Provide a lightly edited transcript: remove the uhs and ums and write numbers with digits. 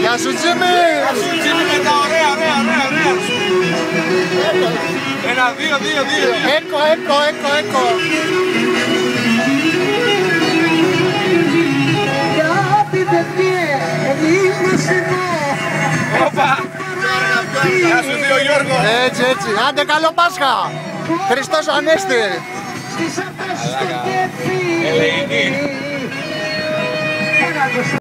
Γεια σου Τζίμι! Γεια σου Τζίμι με τα ωραία. Ένα, δύο. Έκο. Γιατί δεν είμαστε εδώ. Όπα! Γεια σου δύο Γιώργο! Έτσι. Άντε καλό Πάσχα! Χριστός Ανέστη! Στις αυτές στο κέφι. Ελεηνή!